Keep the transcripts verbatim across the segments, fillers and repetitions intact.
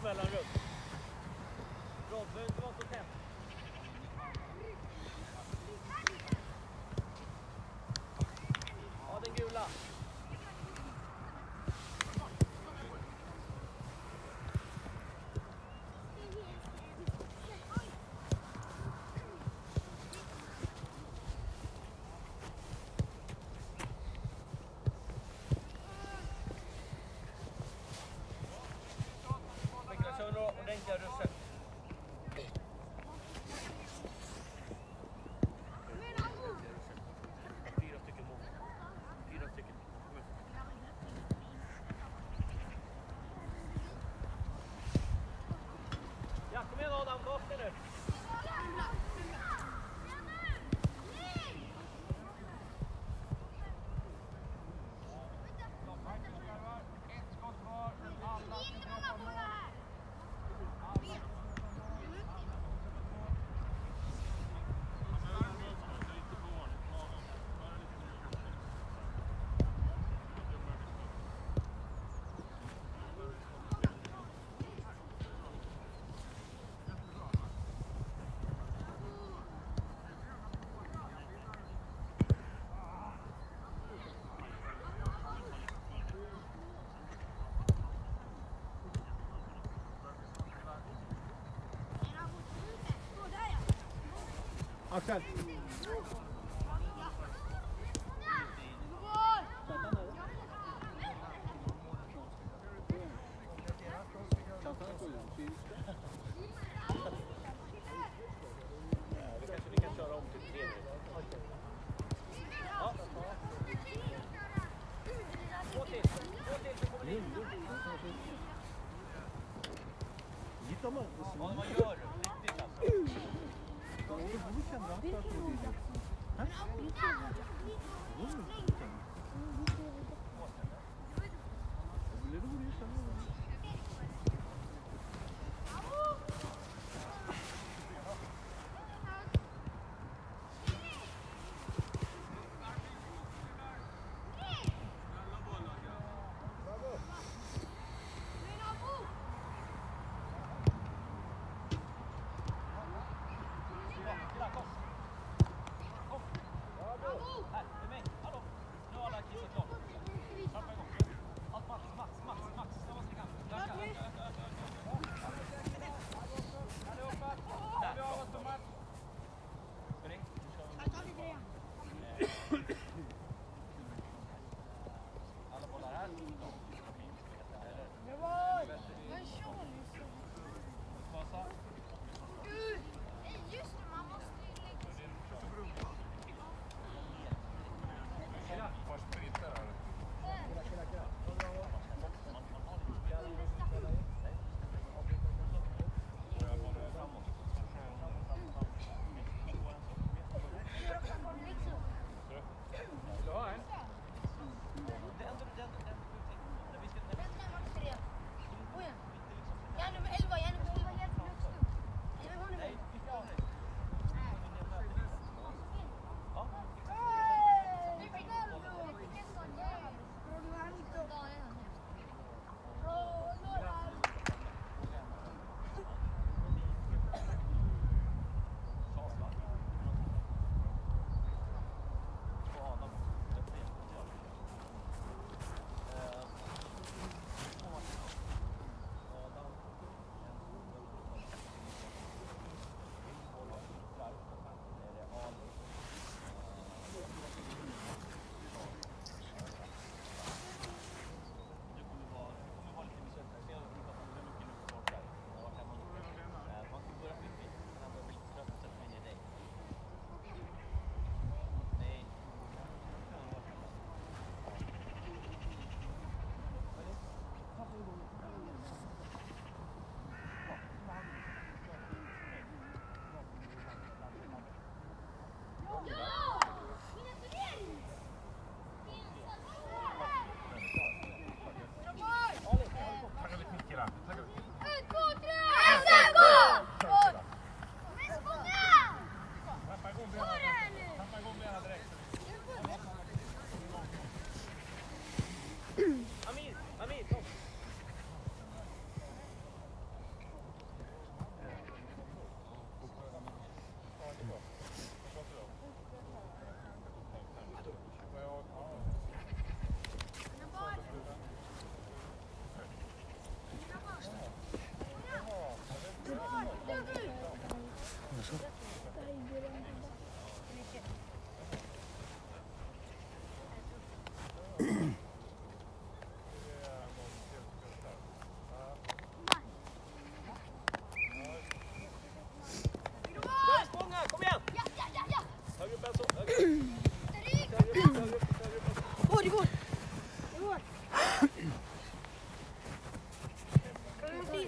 mellanrum. Robbe, du var så tätt. Ja, den gula. Kör några ordentliga ruscher. Fyra stycken mål. Fyra stycken. Ja, kom igen Adam, gå upp nu. Axel. Vi kanske vi kan köra om till tre minuter. Ja. Två till. Två till så kommer ni in. Gittar man? Ja, vad gör du? Riktigt alltså. Här, med mig. Hallå. Nu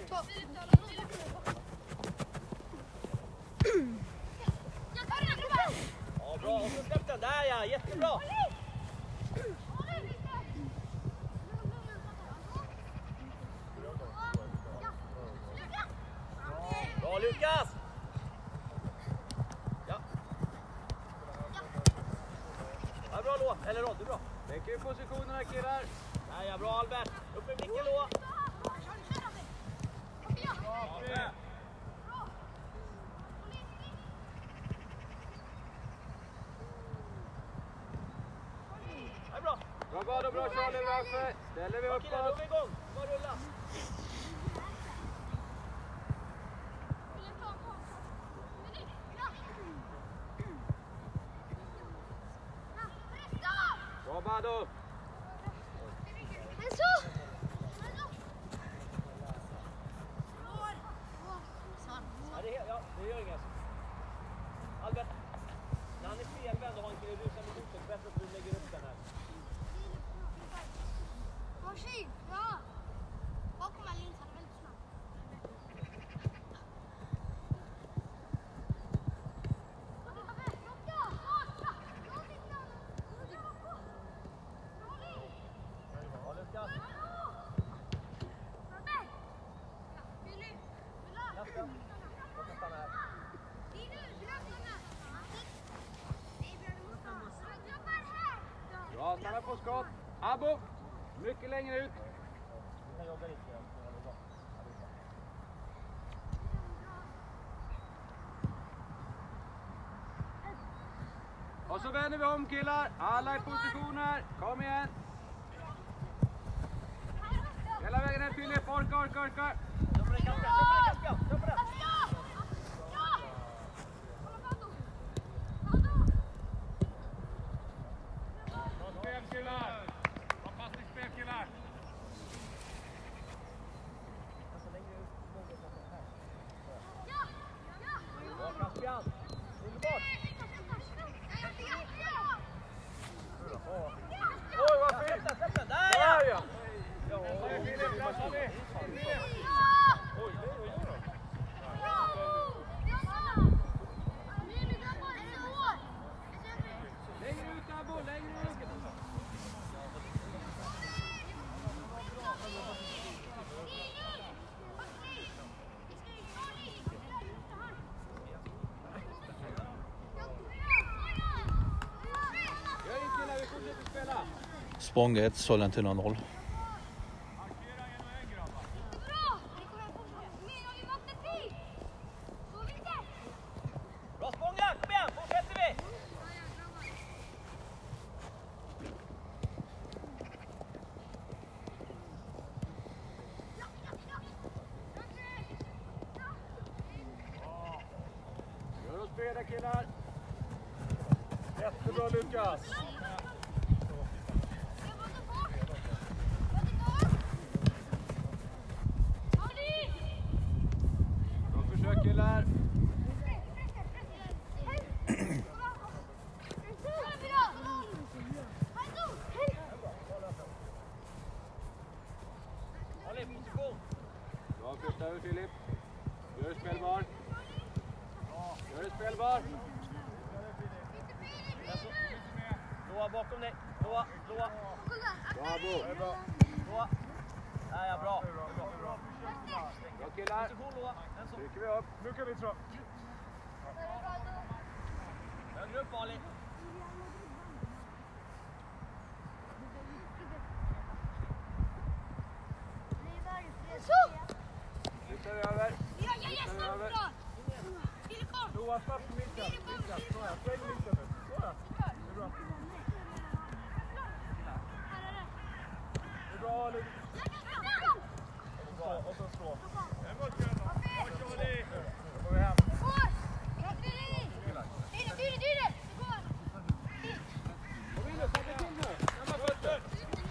Ja, bra. Och så släpp den. Där ja, jättebra. Bra Lukas! Ja. Ja, bra låt. Eller Rod, du är bra. Väcker ju positionerna killar. Ja, ja, bra Albert. Upp med blicken då. Ja, ja, bra. Bra bad och bra Charlie Raffe. Ställer vi Ja, upp killar, då är oss. vi igång. Bara rulla. Bra Bado. Ja, det, är, ja, det gör inget. Albert, när han är felvänd och har en kille rusande mot så bättre att du lägger upp den här. Ja, Lukas. Nästa. Och så stanna här. Bra, stanna på skott. Abo. Mycket längre ut. Du kan jogga lite. Ja, det är bra. Och så vänder vi om killar. Alla i positioner. Kom igen. Hela vägen ner Filip. Orka, orka, orka. Kör på den Kaspian, kör på den Kaspian, kör på den! Bra spel killar. Fantastiskt spel killar. Bra Kaspian! Underbart! Oj, vad fint. Släpp den, släpp den! Där ja! ja. Ja, Filip, där tar vi. oj, vad gör du? Längre ut Abo, längre ut. Gör in killar, vi fortsätter spela. Spånga ett, Sollentuna noll. Bra Spånga, kom igen, fortsätter vi! Gör oss breda killar. Jättebra Lukas. Bra försök killar. Håll i position! Bra först över Filip. Gör det spelbar. Gör det spelbar. Loa bakom dig, Loa, Loa, Bravo. Loa. Där ja, bra. Bra killar. Position Loa, en så. Trycker vi upp. Nu kan vi tro. Högre upp Ali. Flyttar vi över. Flyttar vi över. Loa, snabbt på mitten. Mitten. Så här. Sväng mitten nu. Så här. Det är bra. Det är bra Ali. Och så slå. Nu får vi hem. Kom in nu, ta till nu. Samma fötter.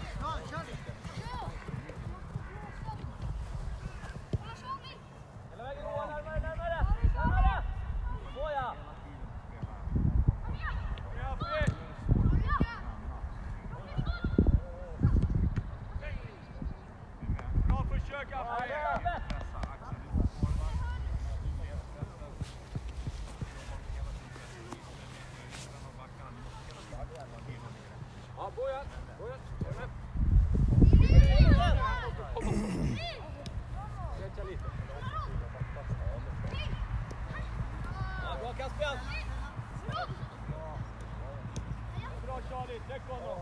Hela vägen Loa, närmare, närmare, närmare. Så ja. mycket honom.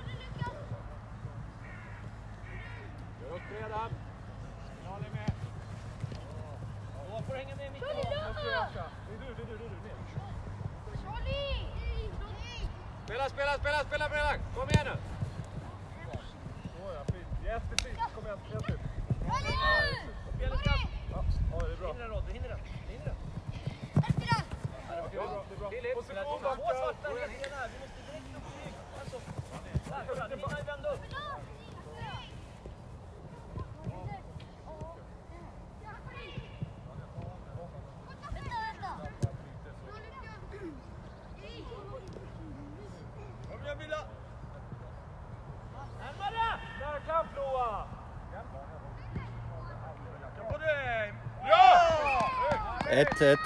Gör upp redan. Ja, ni är med. Då får du hänga med i mitten. Det är du, det är du, det är du. Ner. Spela, spela, spela, spela, spela. Kom igen nu. Så ja, fint. Jättefint. Kom igen, helt ut. Spelet ska. Ja, ja, det är bra. Hinner den, du hinner den. Du hinner den. Det är bra, det är bra. Filip, Position Två backa. svarta ledningar här. Vi måste direkt upp i rygg. Alltså. Där, kolla. Ni hinner vända upp. Kom igen, Villa. Närmare! Där kan Floa. Kom på dig. Ja! ett ett.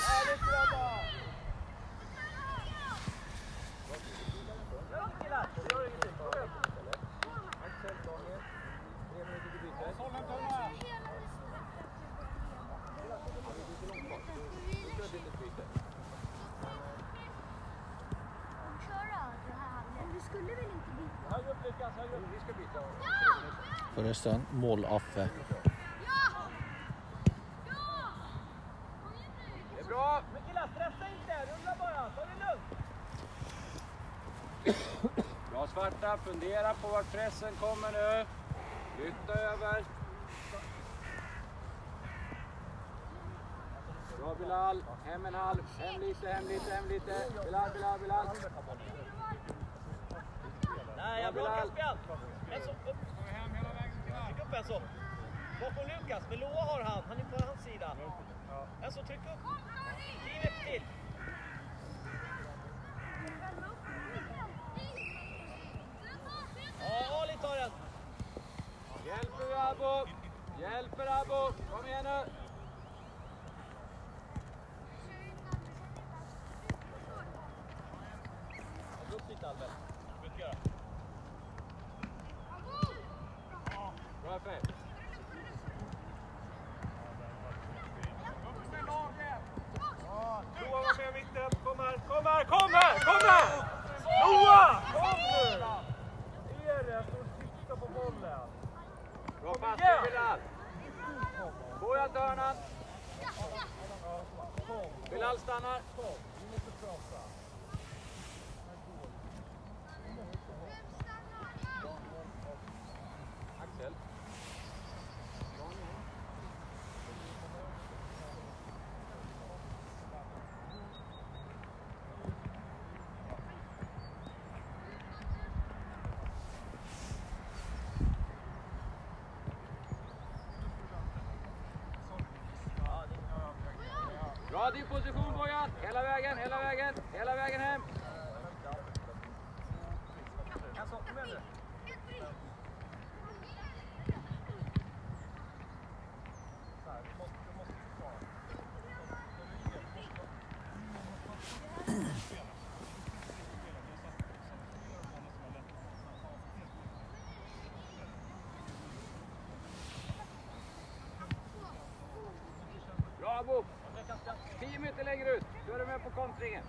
Förresten, mål Affe. Det är bra. Men killar, stressa inte. Rulla bara. Ta det lugnt. Bra svarta, fundera på vart pressen kommer nu. Lyfta över. Bra Bilal, hem en halv, hem lite, hem lite, hem lite. Bilal, Bilal, Bilal. Nej, jag bra kastspel. En så upp. Tryck upp en så. Bakom Lukas, men Loa har han. Han är på hans sida. En så, tryck upp. tio veckor till. Ja, Ali tar den. Hjälper vi Abo? Hjälper Abo? Kom igen nu. Upp dit Albert. Bra F. Noah var med i mitten. Kom här, kom här, kom här, kom här! Noah! Kom nu! Är det? Jag står och tittar på bollen. Bra pass till Bilal. Bojan till hörnan. Bilal stannar. Vi måste prata. Axel. Bra din position Bojan. Hela vägen, hela vägen, hela vägen hem. Alltså, kom igen nu. Så här, du måste, du måste försvara. Bra Bo. tio meter längre ut. Då är du med på kontringen.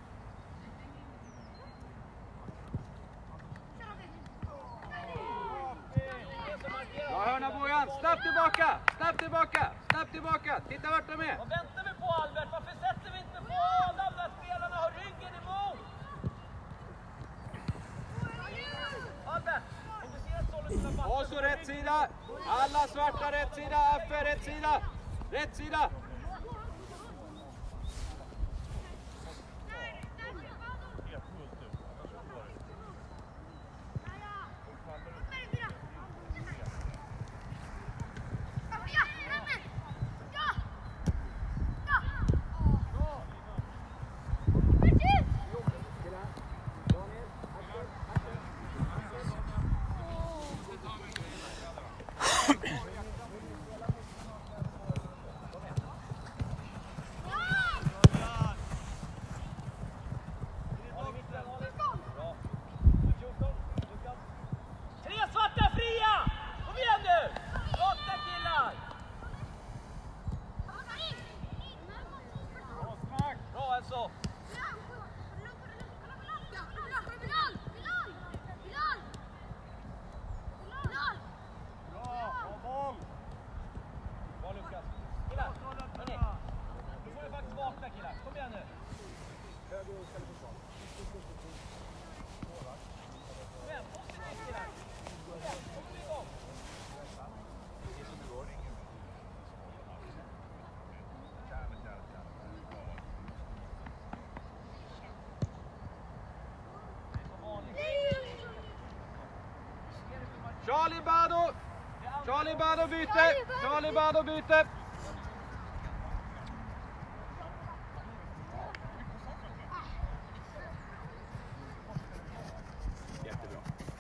Bra hörna Bojan. Snabbt tillbaka. Snabbt tillbaka. Snabbt tillbaka. Titta vart de är. Vad väntar vi på Albert? Varför sätter vi inte på Adam när spelarna har ryggen emot? Albert, om du ser att Sollentuna passar... Och så rätt sida. Alla svarta rätt sida. Affe rätt sida. Rätt sida. Bado byte! Charlie Bado byte! Jättebra.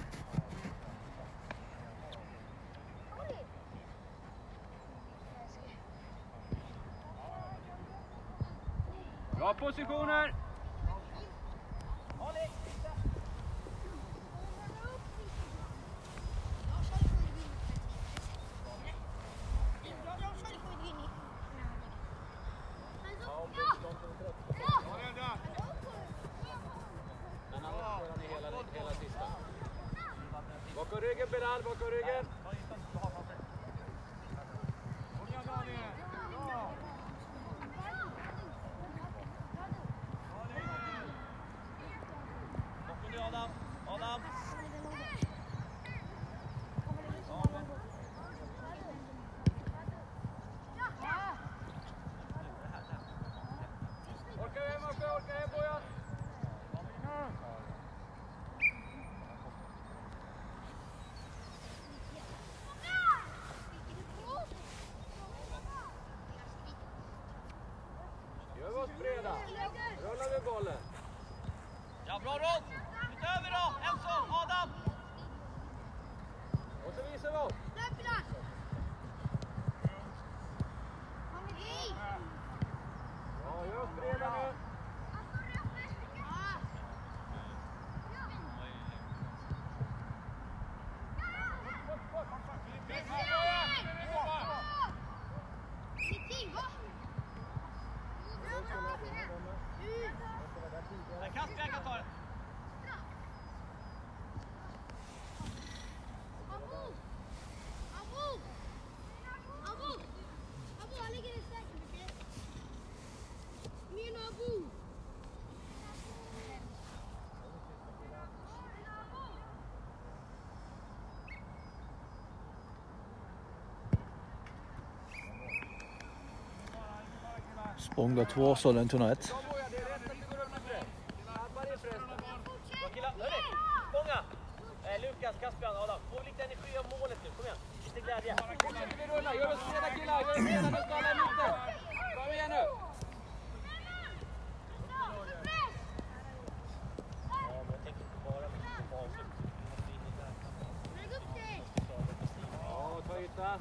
Bra positioner! Bakom ryggen, Bilal, bakom ryggen. Bakom dig Adam. Adam. Orka hem, orka, orka hem, Bojan. Gör oss breda. Rullar vi bollen. Ja, bra Rolf. Utöver då. Ensson, Adam. Och så visar vi oss. Ja, gör oss breda nu. Kasper kan ta det. Spånga två, Sollentuna ett. Spånga! Eh, Lukas, Kasper, Adam. Få lite energi av målet nu. Kom igen. Lite glädje. Fortsätter vi rulla. Gör oss breda killar. Gör oss breda. Nu ska alla lite. Kom igen nu. Ja, ta yta.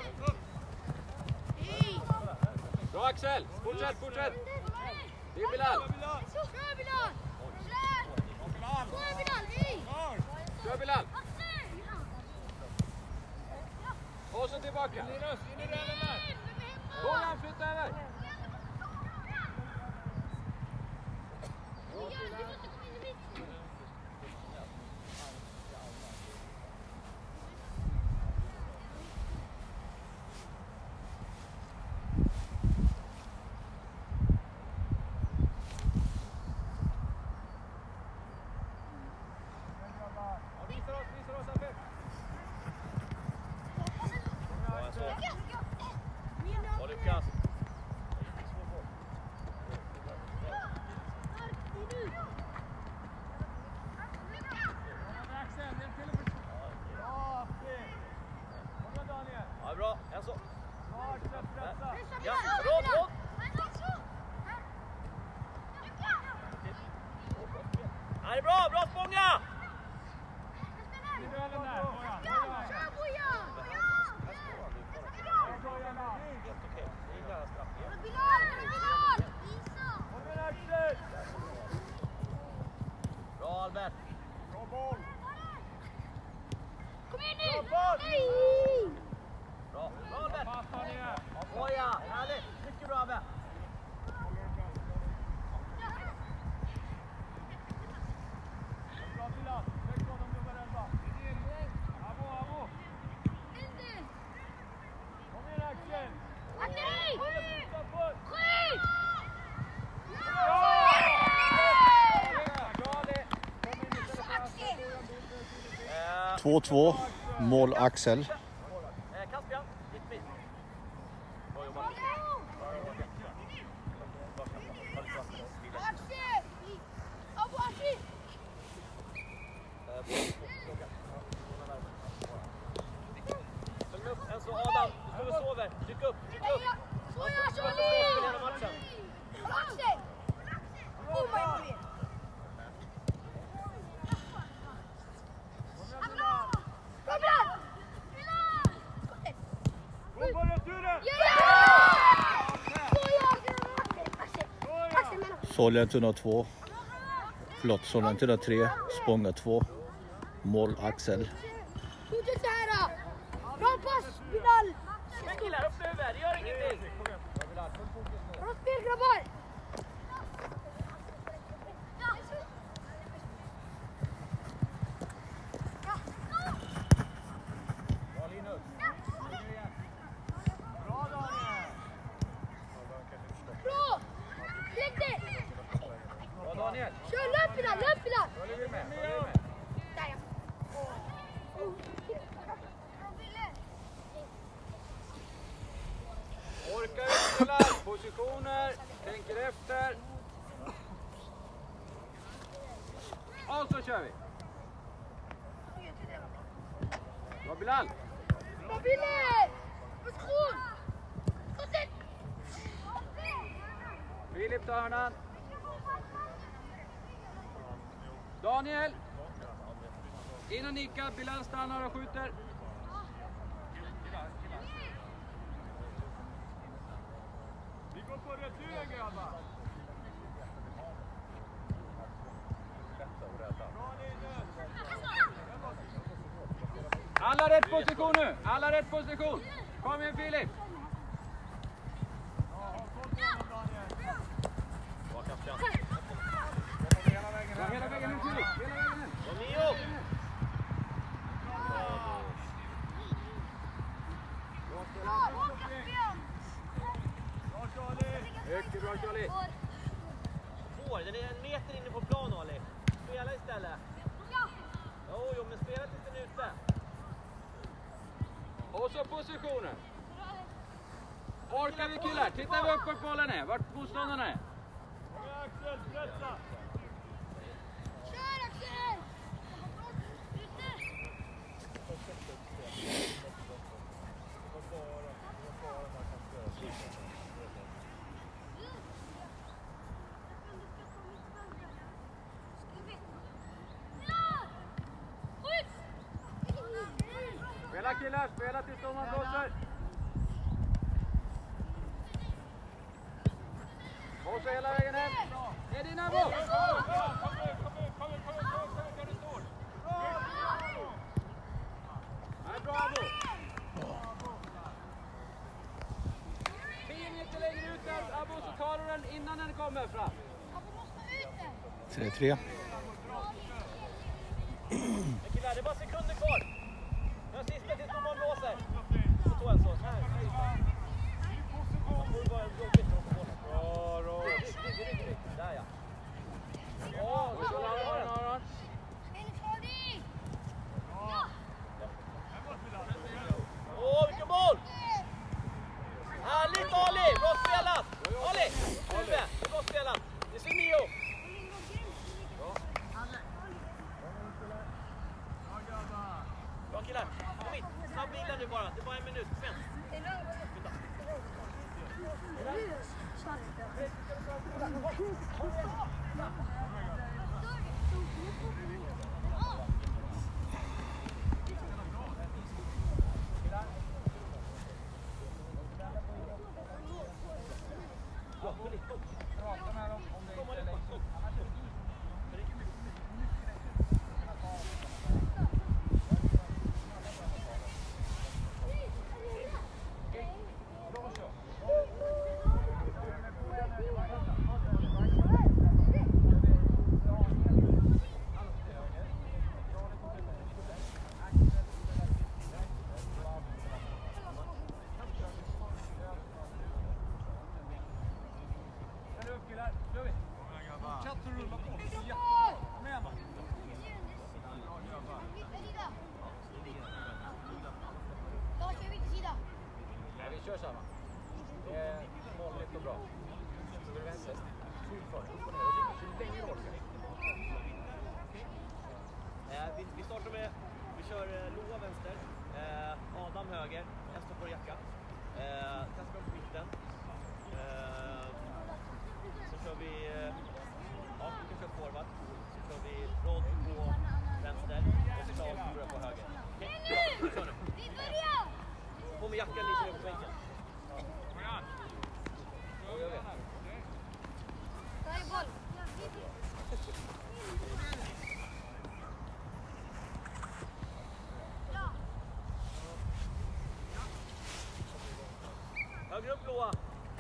Bra Axel. Fortsätt, fortsätt. Det är Bilal. Kör Bilal. Och så tillbaka. Bojan, flytta över. Ja, Lukas. Ja, bra. En så. Ja, råd, råd. Ja, det är bra, bra Spånga! Bra Albert. Bra boll. Kom igen nu! Bra, Nej! bra Albert. Oj, ja, härligt. Mycket bra Albert. Bra Bilal. Lägg honom nummer elva. Abo, abo. Kom igen Axel. Aktiv! Utanför. Skjut! två två, mål Axel. Eh, Kaspian, ditt mitt. Bra jobbat. Axel! Abo, Axel! Följ upp, en så Tryck upp, tryck upp! Så gör Han får Charlie! spela hela matchen. Axel! Oh my god! Kom igen! Kom på returen! Sollentuna två. Förlåt, Sollentuna tre. Spånga två. Mål Axel. Fortsätt så här då! Bra pass, Vidal! Men killar, upp över, det gör ingenting! Bra spel, grabbar! Bra! Lägg det! Bra Daniel. Kör, löp Vidal, löp Vidal! Följer vi med? Följer vi med? Där ja. Orkar vi spelar, positioner, tänker efter. Och så kör vi. Bra Bilal. Bra Bille! Position! Skottet! Filip tar hörnan. Daniel. In och nicka, Bilal stannar och skjuter. Vi går på returen grabbar! Alla rätt position nu, alla rätt position. Kom igen Filip. Bra kapten. Ja, hela vägen nu Filip, hela vägen nu. Romeo! Mycket bra Charlie. Får, den är en meter inne på plan, Ali. Spela istället. Jo, jo, men spela tills den är ute. Och så positionen. Orkar vi killar, titta vi upp vart bollen är, vart motståndarna är. Kom igen Axel, pressa! Kör Axel! Spela killar, spela tills domaren blåser. Och så hela vägen hem. Det är dina mål. Kom ut, kom ut, kom ut, kom ut, kom ut, kom ut där du står! Nej, bravo. tio meter längre ut där, Abo, så tar du den innan den kommer fram. tre tre. Men killar, det är bara sekunder kvar. Den sista tills domaren blåser. Så tog en så. Här, här. Man får bara jobbigt att få bollen. Bra, bra! Rygg, rygg, rygg, rygg. Där ja. Ja, och så har den, har den. Åh, vilken boll! Härligt Ali! Bra spelat! Ali! Huvud! Det är bra spelat! Det är Simio! Bra killar! Kom hit! Snabb bilen nu bara. Det är bara en minut. Kom igen! Prata med dem om det inte är längst upp. Ställ upp killar, kör vi. Fortsätt att rulla på. Jättebra. Kom igen va. Nej, vi kör samma. Det är målligt och bra. Så är det vänster. Full fart, upp och ner och ringer. Så länge du orkar. Eh, vi, vi startar med, vi kör eh, Loa vänster, eh, Adam höger, jag står på jacka. Eh, Kasper på mitten. Eh, så kör vi... Eh, ja, vi kan köra forward. Så kör vi Rod på vänster och Klas börjar på höger. Okej, kör nu. På med jackan lite ner på bänken. Ja, jag vet. Ta i boll. Högre upp, Loa.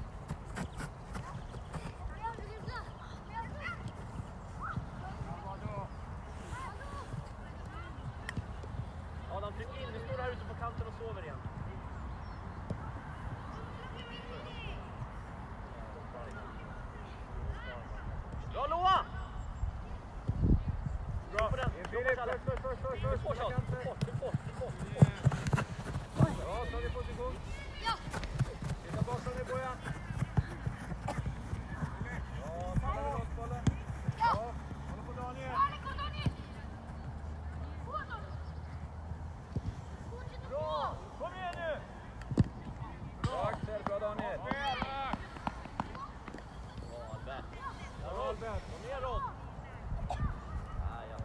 Adam, tryck in. Vi står här ute på kanten och sover igen. Bra, Loa! Bra. På den. Filip, först, först, först, först, först. På Charles. På fort, på fort, på fort. Ja, tar vi position. Ja. Titta bakom dig, Bojan. Ja, stanna vid lossbollen. Ja, håller på Daniel. Bra, kom igen nu. Bra Axel, bra Daniel. Bra, Albert. Bra Albert. Kom ner, Rod. Nej, jag...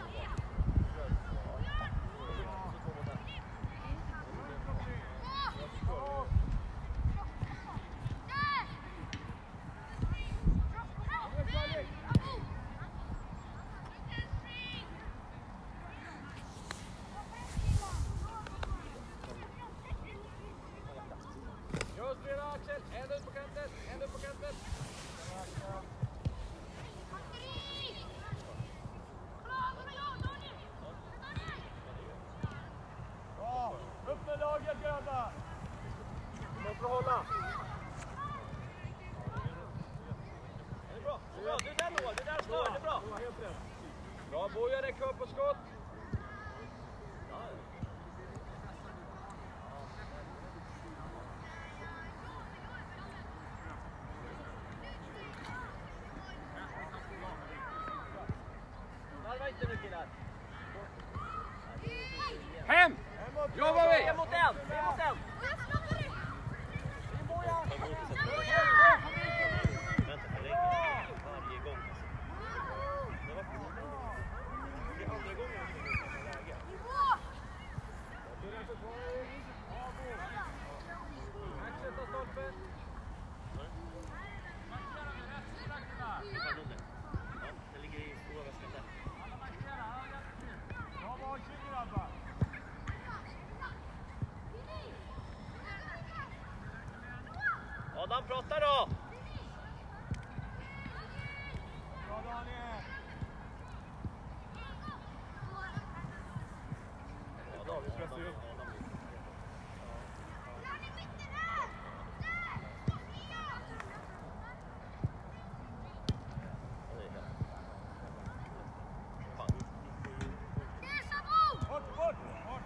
Just det, Axel. En upp på kanten. En upp på kanten. Bra, upp med laget grabbar. Måste hålla. Det är bra. Det är bra. Det är där, Loa. Det är där stör. Det är bra. Helt rätt. Bra, Bojan är kvar på skott. Varva inte nu, killar. Hem! Jobbar vi! En mot en. En mot en. Vänta, det räcker varje gång. Det var det är andra gången jag kommer i samma läge. Axel tar stolpen. Ja, det ligger i stora väskan där. Bra varsin grabbar. Adam, prata då! Bra Daniel. Adam, vi pressar upp. Bort, bort, bort.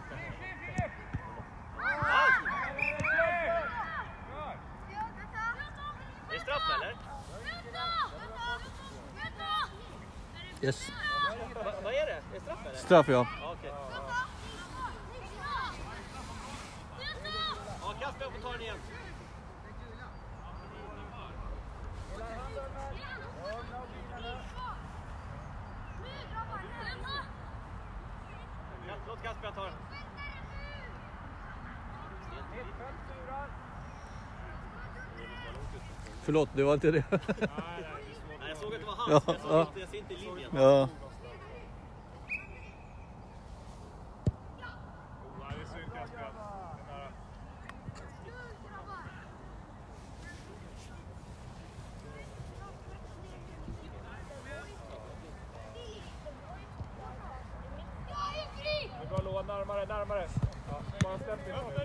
Det är straff, eller? Yes. Va, vad är det? Är det straff, eller? Straff, ja. Ja, okej. Ja, Kasper får ta den igen. Ja, låt Kasper ta den. Förlåt, det var inte det. Nej, jag såg att det var hans. Ja, Jag såg ja. inte, jag ser inte linjen. Ja. Ja, det är synd Kasper. Den där. Det är bra Loa, närmare, närmare. Ja, bara släpp in. Passa!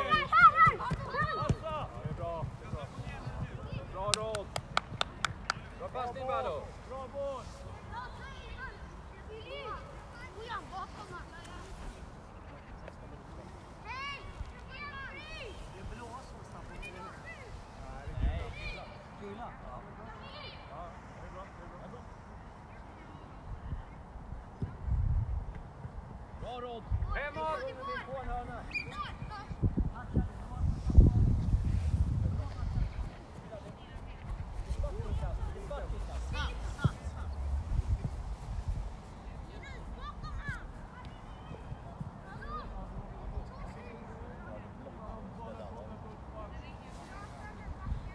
Ja, det är bra. Det är bra. Bra Rod. Bra passning, Ballo. Bra boll. Bra, Rod. Hemåt! På en hörna.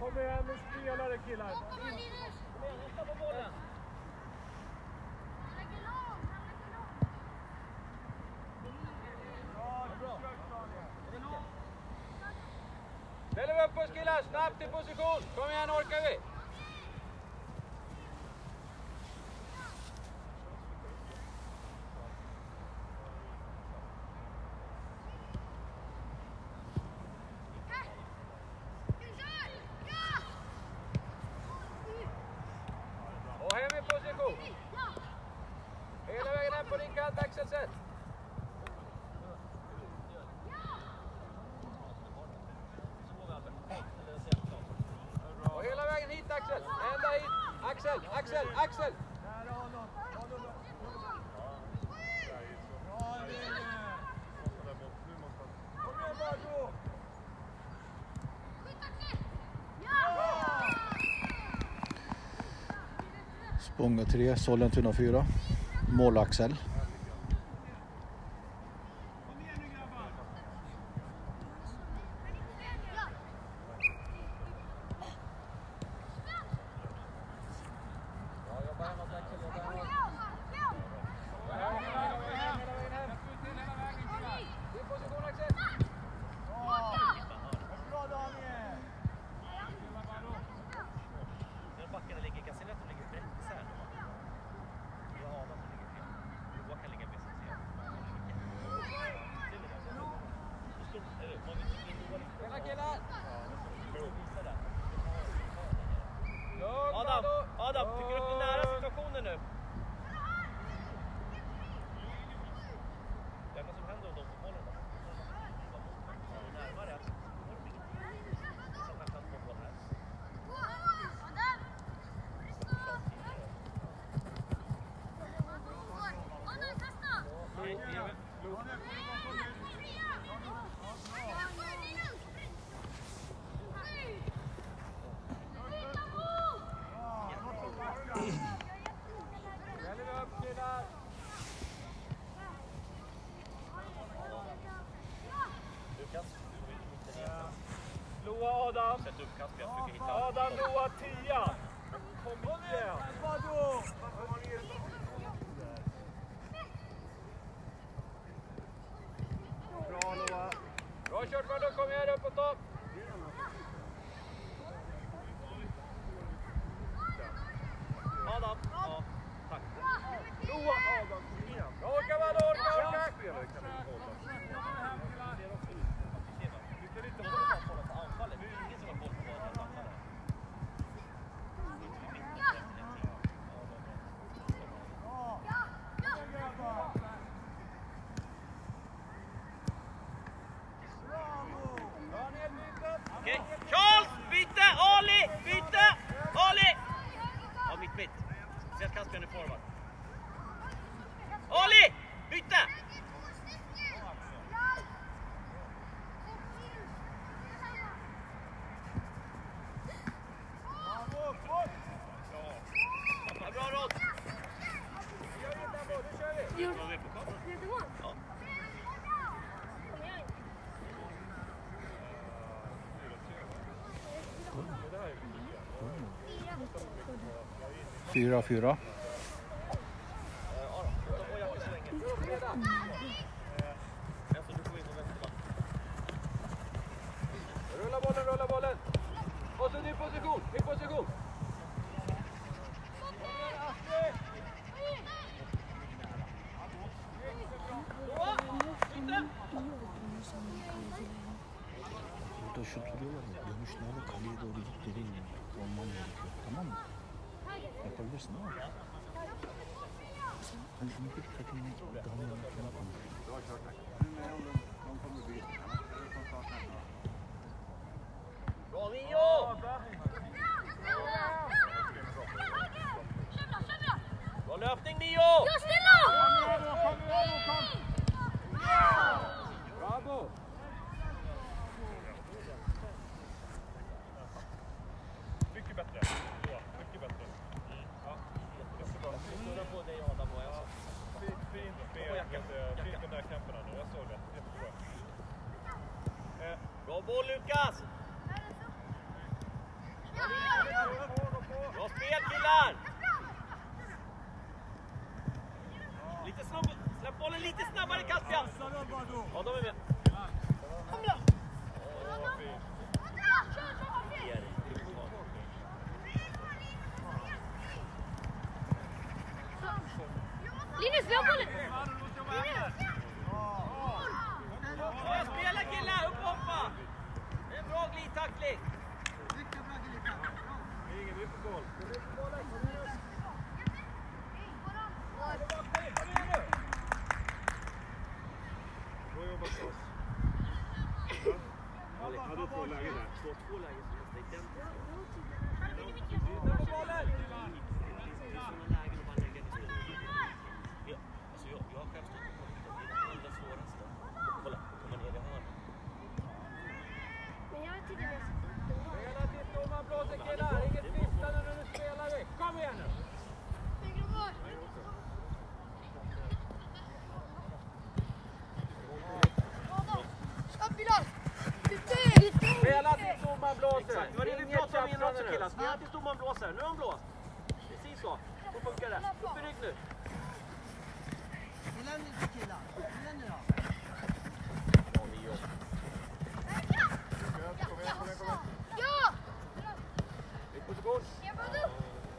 Kom igen nu spelare killar. Vänta på bollen. Ställer vi upp oss killar, snabbt i position. Kom igen, orkar vi. Och hem i position. Hela vägen hem på din kant, Axel, sätt. Och hela vägen hit, Axel. Ända hit. Axel, Axel, Axel. Spånga tre, Sollentuna fyra. Mål Axel. Adam, Adam, tycker du att du är nära situationen nu? Det är vad som händer om de får bollen då. Närmare. Så han kan få boll här. Nej, det gör vi. Loa Adam. Sätt upp Kasper, jag försöker hitta. Adam, Loa tia. Kom igen. Bra Loa. Bra kört, Vadå, kom igen upp på topp. Adam, ja, tack. Loa Adam, kom igen. Orka, Vadå, orka, orka. Spelare kan du hålla. Vi kan inte hålla på bollen på anfallet. Det är ingen som har boll på bollen på anfallet. Okej, Charles, byte, Ali, byte, Ali! Ja, mitt mitt. Sätt Kasper nu forward. Ali, byte! Bra Rod! Nu kör vi! Ja. Fyra, fyra. Rulla bollen, rulla bollen. Och så ny position, ny position. Burada şu duruyorlar ya. Dönüşlerde kaleye doğru git dediğin gibi olman gerekiyor. Tamam mı? Yapabilirsin ama. Hani bir takımın daha yönetmeni konuşuyor. Bra Mio! Bra löpning Mio! Bravo. Mycket bättre. Loa, mycket bättre. Ja, jättebra. Snurra på dig Adam och jag. Fint, fint spel. Fint de där kamperna nu. Jag såg det. Jättebra. Bra boll Lukas! bollen lite snabbare, Caspian! Ja, de är med. Kom då! Linus, vi har bollen! Linus! Ja, spela killar, upp och hoppa! Det är en bra glidtackling. Ingen är på boll. Bra jobbat för oss. Ja, hade två lägen där. Två, två lägen som nästan identiska. På bollen! Det är sådana lägen att man lägger till. Ja, alltså jag, jag har själv stått på punkten. Det är det allra svåraste. Kolla, då kommer man ner i hörnet. Men jag vet inte när jag satt upp den. Spela till domaren blåser killar. Inget viftande när du spelar vi. Kom igen nu. Spela till domaren blåser. Exakt, det var det vi pratade om innan också killar. Spela tills domaren blåser. Nu har han blåst. Precis så. Så funkar det. Upp i rygg nu. Gilla nu killar. Gilla nu då. Ja, vi gör. Ja! I position. Jag var upp!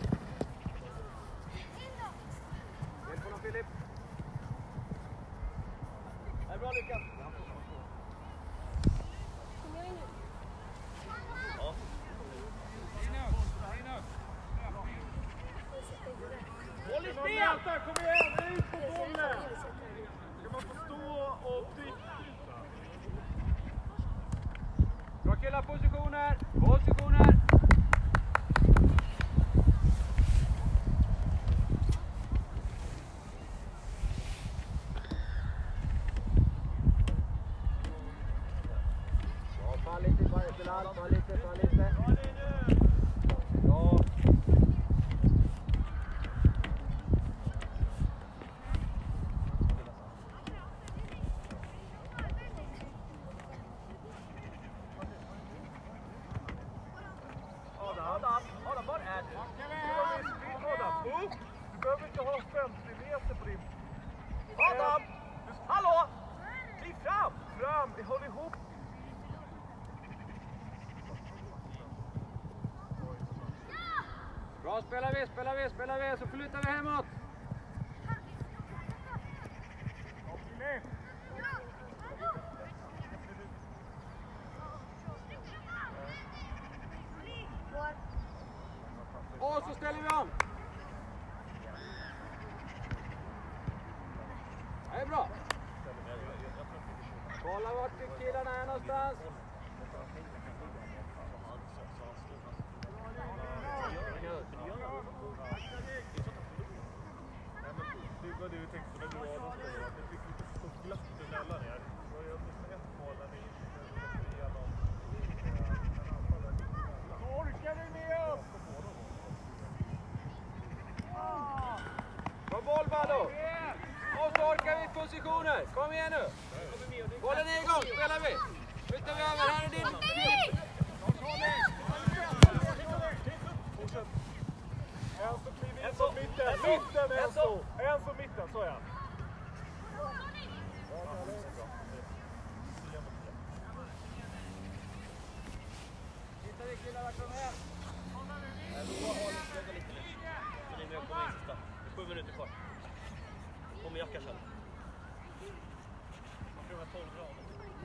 Hjälp honom Filip. Det är bra lyckat. Kom igen nu. Ja. Håll i spel! Kom igen, ut på bollen! Ska man få stå och byta? Bra killar, positioner. Positioner. Ja, fall lite, fall lite, fall lite, fall lite. Ja. Adam, Adam, var är du? Adam, upp! Du behöver inte ha femtio meter på din... Adam! Hallå! Kliv fram! Fram, håll ihop! Bra, spelar vi, spelar vi, spelar vi. Så flyttar vi hemåt. Och så ställer vi om. Det är bra. Kolla vart killarna är någonstans. Det var det vi tänkte när du var Adam spelade. Det fick lite så glatt emellan er. Det var ju åtminstone ett mål där ni gick igenom. Så orkar vi med oss! Bra boll, Valdo. Och så orkar vi positioner. Kom igen nu. Bollen är igång, spelar vi. Flyttar vi över, här är din. En som kliver in på mitten. Mitten, en så. En som mitten, så ja. Tittar vi killar, vart kommer hem. Sju minuter kvar. Kommer jacka sen. Man tror att tolv grader.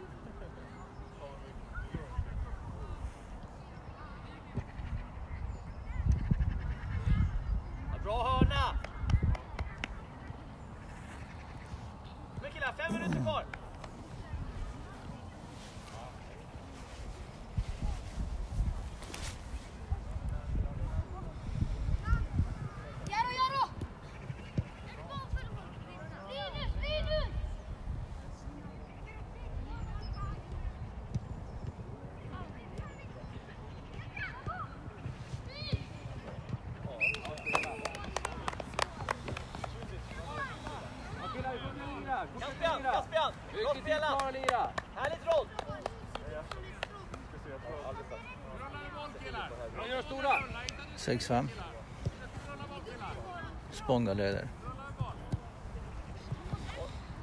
Ja, bra hörna! Men killar, fem minuter kvar. Jaro, Jaro! Linus, Linus! Ja, killar, vi får lira. Caspian, Caspian! Bra Mycket spelat! klara lira. Härligt roll! De gör stora. sex fem. Spånga leder.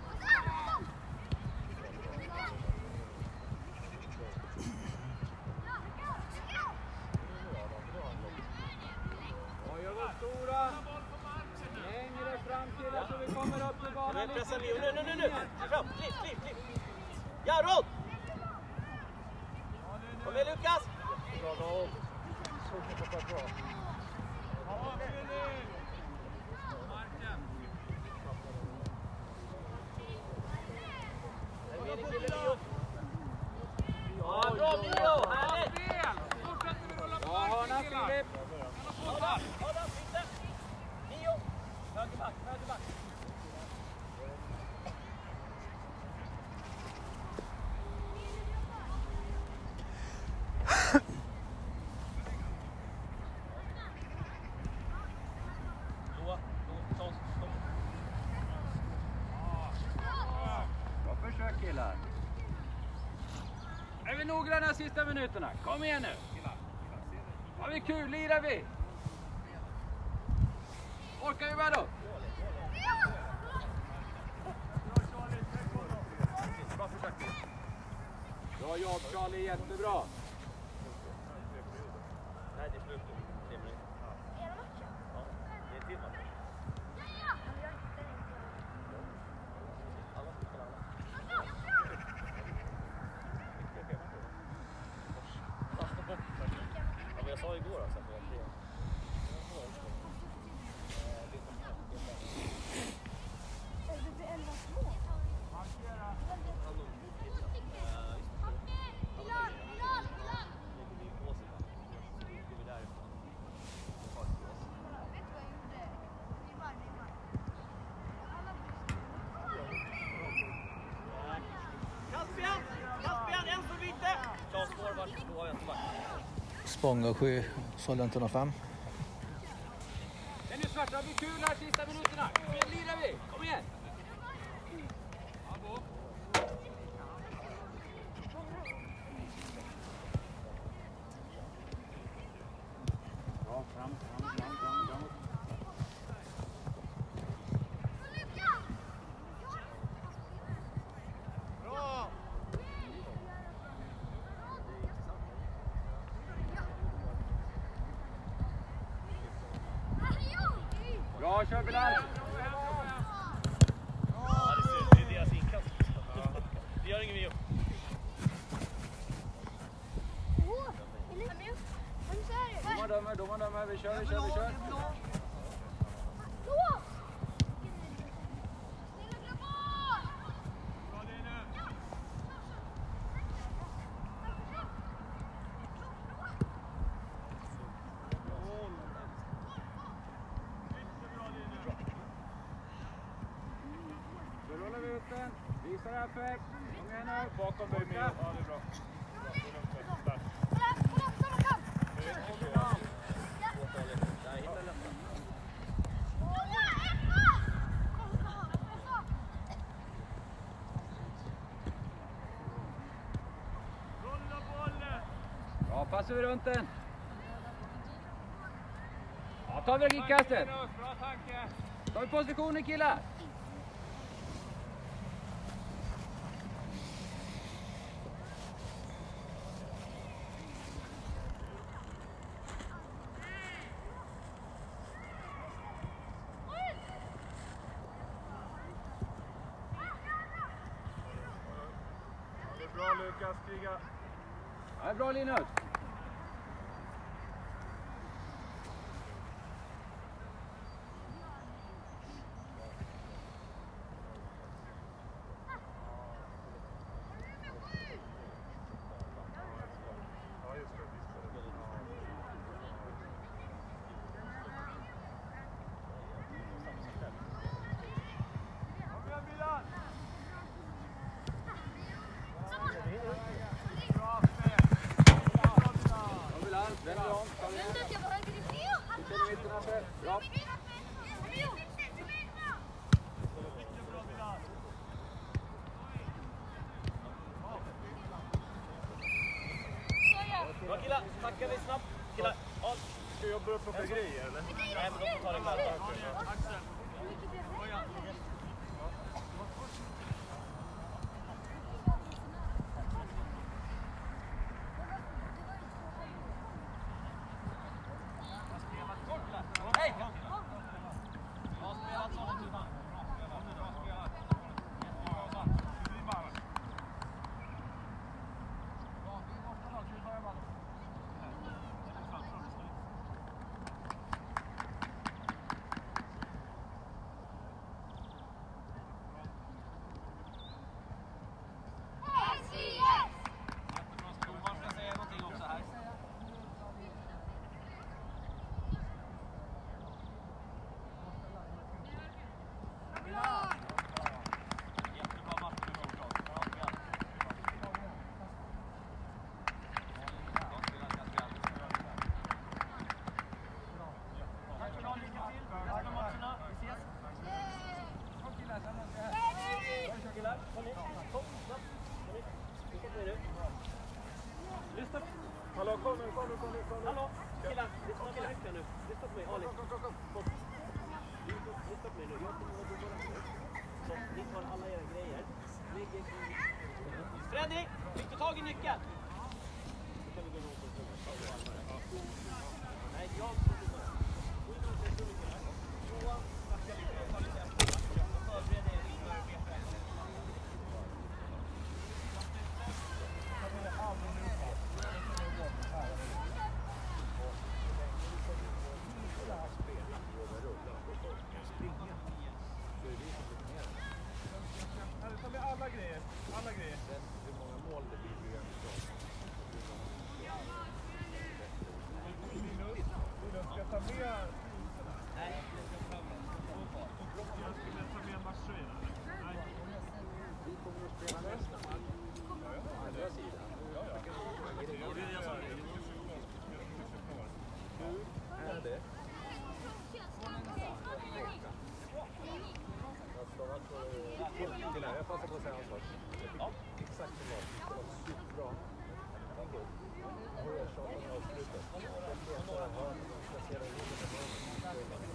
Pressa! Längre fram killar så vi kommer upp till banan. Nu pressar Leo, nu, nu, nu, nu! Fram, klipp, klipp, klipp! Ja, Rod! Kom med Lukas! Bra, Rod. Så mycket på bra. Ja, bra Mio! Härligt! Bra hörna Filip! Adam, Adam, sitta! Mio! Högerback, högerback! Bra försök killar! Är vi noggranna sista minuterna? Kom igen nu! Har vi kul? Lirar vi? Orkar vi med då? Bra försök. Bra jobb Charlie, jättebra. Nej, det är slut nu. Tre minuter. Ja, det är en till match. Alla ska spela alla. Ja, men jag sa igår alltså att det var tre. Caspian! Caspian, en för vite! Klas forward, då har jag inte varit. Spångasjö, Sollentuna fem. Det är nu svarta, vi kul här sista minuterna. Kom igen, lirar vi. Kom igen. Bra, fram, fram, fram, fram, fram. Bra! Bra, kör Bilal. Ja, det ser ut. Det är deras inkast. Det gör ingen video. Domar dömer, domar dömer. Vi kör, vi kör, vi kör. Så rullar vi ut den. Visar effekt. Kom igen nu. Bakom dig Mio. Ja, det är bra. Där. Nej, hitta lätta. Rulla bollen! Bra, passar vi runt den. Ja, tar vi kickastet. Bra tanke! Tar vi positionen killar. Det är bra Lukas, kriga. Ja, bra Linus. Ja, just det. Kom igen Milan! Bra spel! Kom Bilal, vänder om. Kom igen. Sitter i mitten Hasse. Bra. Bra Milan! Bra killar, tackar vi snabbt. Killar, ja. Ska jag börja plocka grejer eller? Nej, men de får ta det själva. Axel! Kom igen! Hej! kom nu, kom nu, kom nu. Hallå, killar, lyssna på mig nu. Lyssna på mig, Ali. Kom, kom, kom, kom. Lyssna på mig nu. Jag kommer att vara domarna nu. Så ni tar alla era grejer. Lägger i... Freddy, fick du tag i nyckeln? Då kan vi gå runt och rummet. Nej, jag ska domara. Gå in och se hur mycket här. Johan, backa lite. Ta lite efter. Förbered er inför veckan. Ta med alla grejer, alla grejer. Hur många mål det blir ju en sån. Linus, Linus, ska jag ta med... Nej, jag ska fram den. Jag skulle ta med matchtröjorna. Nej. Vi kommer att spela nästa match. På andra sidan. Ja, ja. Det är det som är. Hur är det? Jag passar på att säga en sak. Jag fick exakt som lag. Det var superbra. Tänk ut. Nu har jag tjatat med avslutet. Jag vet vad jag har. Jag ska se det in i munnen.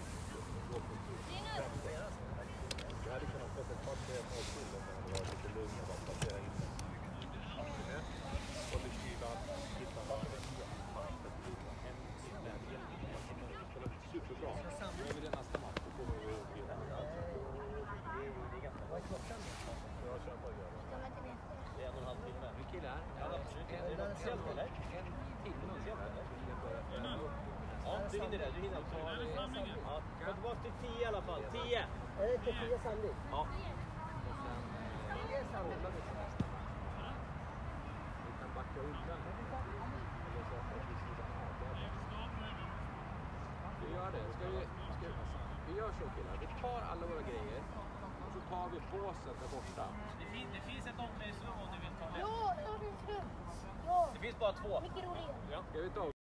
Jag hade kunnat få ett par tre mål till om det hade varit lite lugn och bara placera in det. Och beskriva hitta varje superbra. Nu är vi det nästa match. Då kommer vi upp i den. Vad är klockan? Jag kämpar igen. Det är en och en halv timme. Vi killar. Ja, absolut. Är det sent eller? En timme ungefär. Ja, du hinner det. Du hinner också. Ja, kom tillbaka till tio i alla fall. tio! Är det inte tio samling? Ja. Och sen Tio samling. kollar vi till nästa match. Vi kan backa undan. Eller så att vi sidan av. Vi gör det. Ska vi, ska vi, vi gör så killar. Vi tar alla våra grejer. Och så tar vi båset där borta. Det finns, det finns ett omklädningsrum om du vill ta med. Ja, omklädningsrum. Ja, Det finns bara två. mycket roligare. Ja. Ska vi ta